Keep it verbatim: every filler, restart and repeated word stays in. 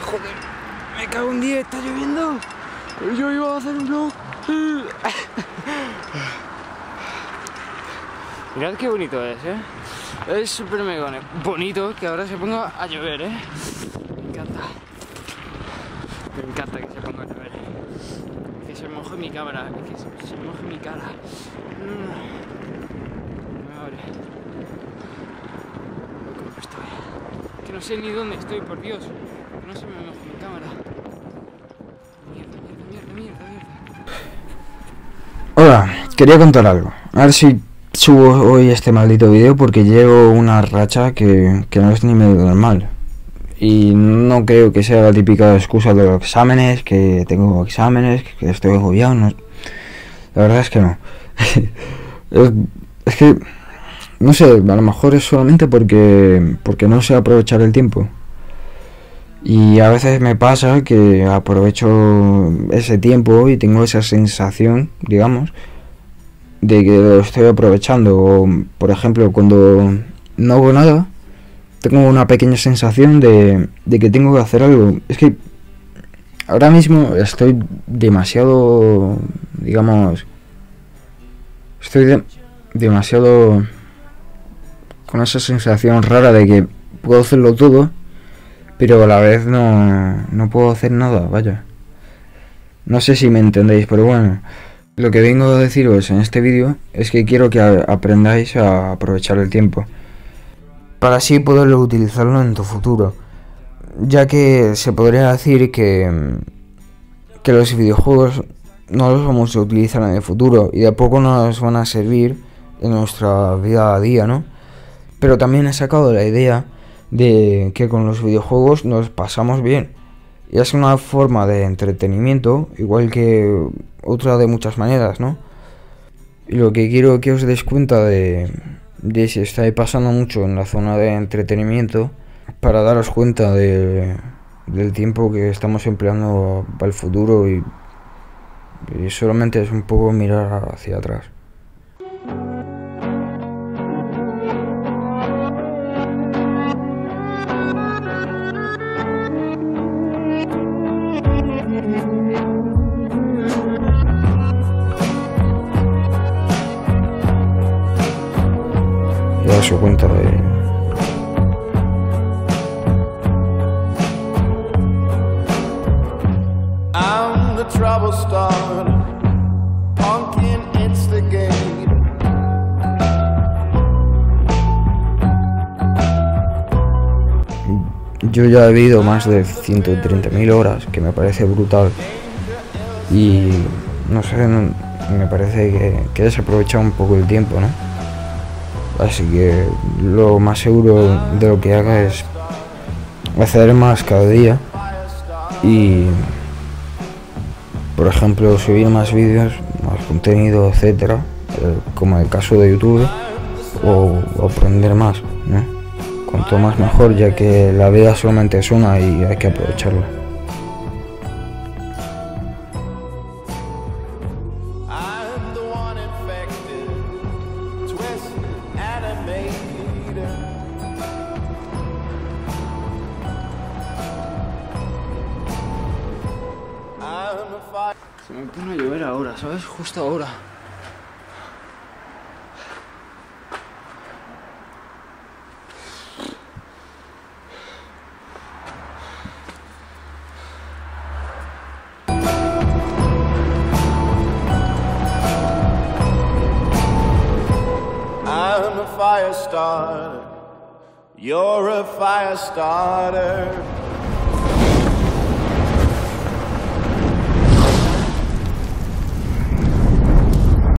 Joder, me cago en diez, está lloviendo. Yo iba a hacer un vlog. Mirad qué bonito es, ¿eh? Es súper mega bonito que ahora se ponga a llover, ¿eh? Me encanta. Me encanta que se ponga a llover. Que se moje mi cámara, que se, se moje mi cara. Mm. Me abre. ¿Cómo estoy? Que no sé ni dónde estoy, por Dios. Que no se me moje mi cámara. Mierda, mierda, mierda, mierda, mierda. Hola, quería contar algo. A ver si subo hoy este maldito vídeo porque llevo una racha que, que no es ni medio normal. Y no creo que sea la típica excusa de los exámenes, que tengo exámenes, que estoy agobiado. No, la verdad es que no. es, es que, no sé, a lo mejor es solamente porque, porque no sé aprovechar el tiempo. Y a veces me pasa que aprovecho ese tiempo y tengo esa sensación, digamos, de que lo estoy aprovechando. O, por ejemplo, cuando no hago nada, tengo una pequeña sensación de, de que tengo que hacer algo. Es que ahora mismo estoy demasiado, digamos, estoy de, demasiado con esa sensación rara de que puedo hacerlo todo, pero a la vez no, no puedo hacer nada, vaya. No sé si me entendéis, pero bueno. Lo que vengo a deciros en este vídeo es que quiero que a, aprendáis a aprovechar el tiempo, para así poderlo utilizarlo en tu futuro. Ya que se podría decir que, que los videojuegos no los vamos a utilizar en el futuro y de a poco nos van a servir en nuestra vida a día, ¿no? Pero también he sacado la idea de que con los videojuegos nos pasamos bien. Y es una forma de entretenimiento, igual que otra de muchas maneras, ¿no? Y lo que quiero que os des cuenta de, de si estáis pasando mucho en la zona de entretenimiento, para daros cuenta de, del tiempo que estamos empleando para el futuro y, y solamente es un poco mirar hacia atrás. Y darse cuenta de... I'm the trouble starter, pumpkin instigator. Yo ya he vivido más de ciento treinta mil horas, que me parece brutal. Y no sé, no, me parece que, que he desaprovechado un poco el tiempo, ¿no? Así que lo más seguro de lo que haga es hacer más cada día y, por ejemplo, subir más vídeos, más contenido, etcétera, como en el caso de YouTube, o, o aprender más, ¿no? Cuanto más mejor, ya que la vida solamente es una y hay que aprovecharla. I'm the one infected, twisted, animated. I'm a fire. Se me pone a llover ahora, ¿sabes? Justo ahora. I'm a fire starter. You're a fire starter.